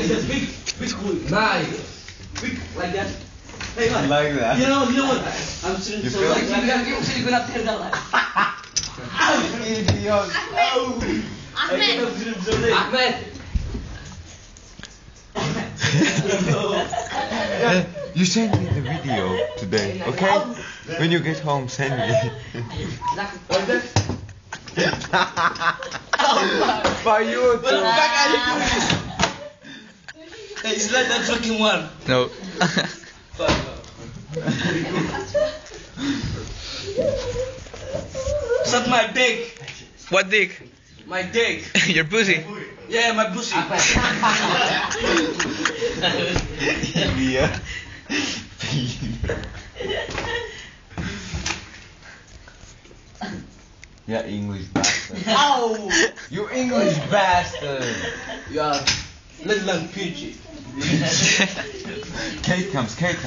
Big nice. Big like that. Hey, what? Like that. You know what? I'm sitting You so feel like like that. Yung sili ko na tirda lang. Idiot. Ahmed. You send me the video today, okay? When you get home, send me. Like that. For you What the too. fuck are you doing this? Hey, it's like that fucking one. No. Suck my dick. What dick? My dick. Your pussy. Yeah, my pussy. Idiot. Yeah, English bastard. Ow! You English bastard. You are little peachy. Kate comes.